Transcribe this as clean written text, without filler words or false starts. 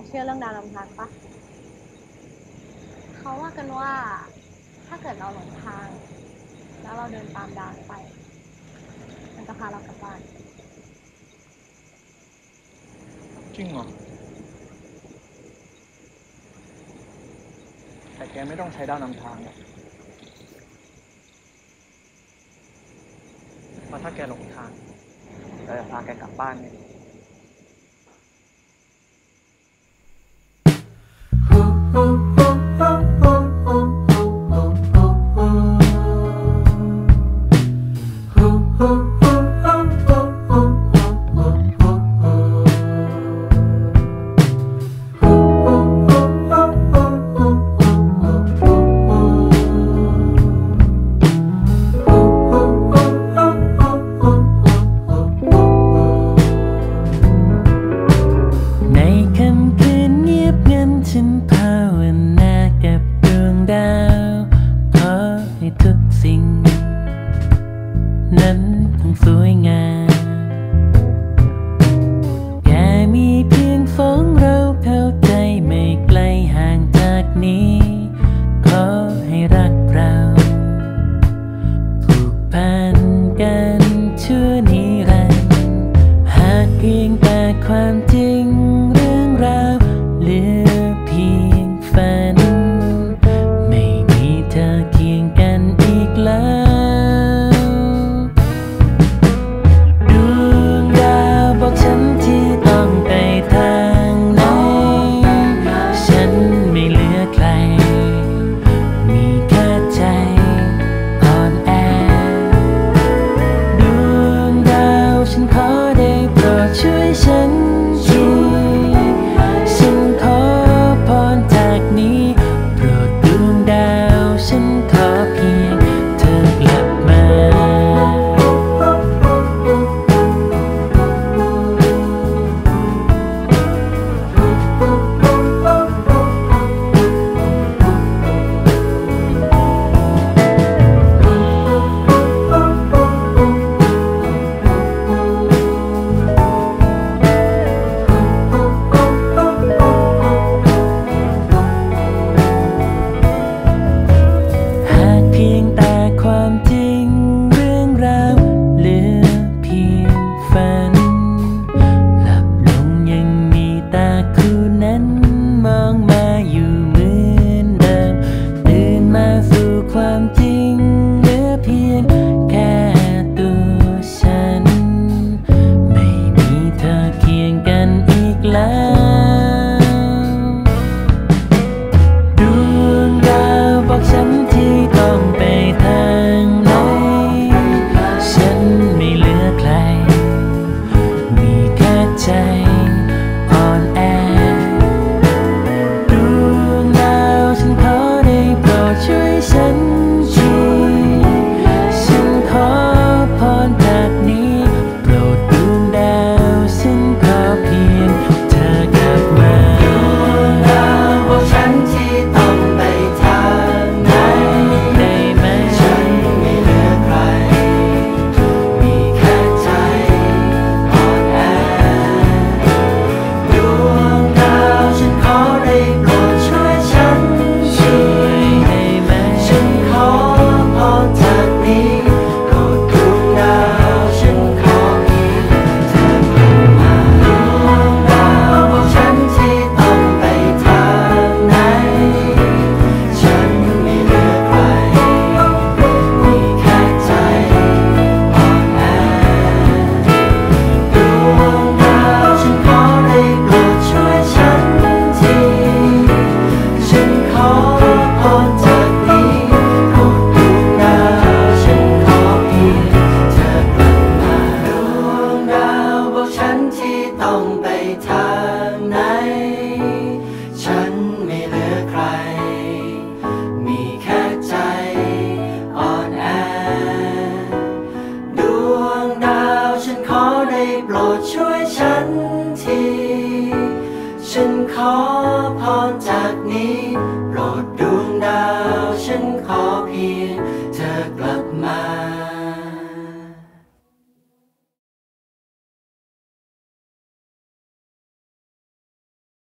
เชื่อเรื่องดาวนำทางปะเขาว่ากันว่าถ้าเกิดเราหลงทางแล้วเราเดินตามดาวไปมันจะพาเรากลับบ้านจริงเหรอแต่แกไม่ต้องใช้ดาวนำทางหรอกเพราะถ้าแกหลงทางเราจะพาแกกลับบ้านไงฉันภาวนากับดวงดาวขอให้ทุกสิ่งนั้นคงสวยงามแค่มีเพียงสองเราเข้าใจไม่ไกลห่างจากนี้ขอให้รักเราผูกพันกันชั่วนิรันดร์หากเพียงแต่ความจริงเรื่องราวเหลือเพียงฝันไม่มีเธอเคียงกันอีกแล้วดวงดาวบอกฉันที่ต้องไปทางไหนฉันไม่เหลือใครมีแค่ใจอ่อนแอดวงดาวฉันขอได้โปรดช่วยฉันทีฉันขอพรจากนี้โปรดดวงดาวฉันขอเพียงเธอกลับมาเพียงแต่ความจริงเรื่องราวเหลือเพียงฝันหลับลงยังมีตาคู่นั้นมองมาอยู่เหมือนเดิมตื่นมาสู่ความจริงเหลือเพียงแค่ตัวฉันไม่มีเธอเคียงกันอีกแล้วดวงดาวบอกฉันที่ต้องไปทางไหนฉันไม่เหลือใครมีแค่ใจอ่อนแอดวงดาวฉันขอได้โปรดช่วยฉันทีฉันขอพรจากนี้โปรดดวงดาวฉันขอเพียงเธอกลับมาดวงดาวบอกฉันที่ต้องไปทางไหนได้ไหมฉันไม่เหลือใครมีแค่ใจอ่อนแอดวงดาวฉันขอได้โปรดช่วยฉันช่วยได้ไหมฉันขอพรจากนี้โปรดดวงดาวฉันขอเพียงเธอกลับมาดวงดาวบอกฉันที่ต้องไปทางไหนฉันไม่เหลือใครมีแค่ใจอ่อนแอดวงดาวฉันขอได้โปรดช่วยฉันทีฉันขอพรจากนี้โปรดดวงดาวฉันขอเพียงเธอกลับมาดวงดาวบอกฉันที่ต้องไปทางไหนฉันไม่เหลือใครมีแค่ใจอ่อนแอดวงดาวฉันขอได้โปรดช่วยฉันทีฉันขอพรจากนี้โปรดดวงดาวฉัน